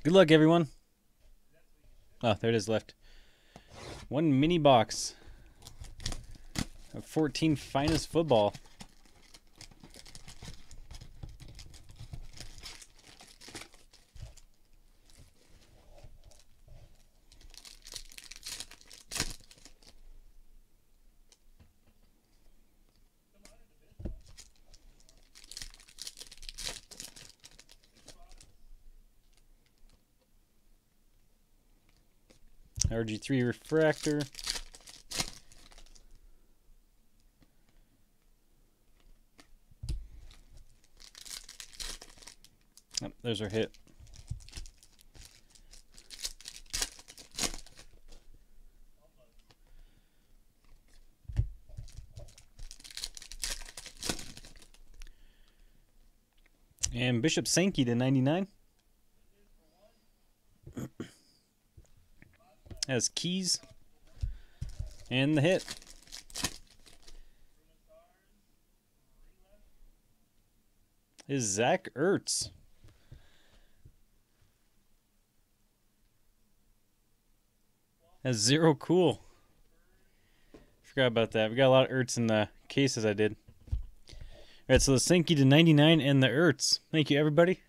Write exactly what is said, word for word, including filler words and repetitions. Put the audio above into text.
Good luck, everyone. Oh, there it is left. One mini box of fourteen finest football. R G three refractor. Oh, there's our hit. And Bishop Sankey to ninety-nine. Has keys and the hit. Is Zach Ertz. Has zero cool. Forgot about that. We got a lot of Ertz in the cases I did. All right, so the Sankey to ninety-nine and the Ertz. Thank you, everybody.